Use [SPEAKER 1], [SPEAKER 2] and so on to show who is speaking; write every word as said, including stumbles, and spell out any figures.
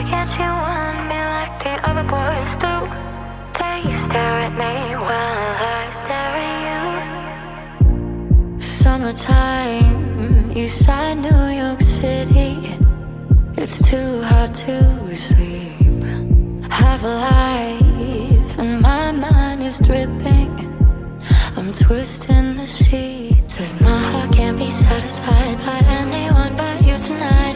[SPEAKER 1] can't you want me like the other boys do? They stare at me while I stare at you. Summertime, Eastside New York City. It's too hard to sleep. Have a life and my mind is dripping. I'm twisting the sheets, 'cause my heart can't be satisfied by anyone but you tonight.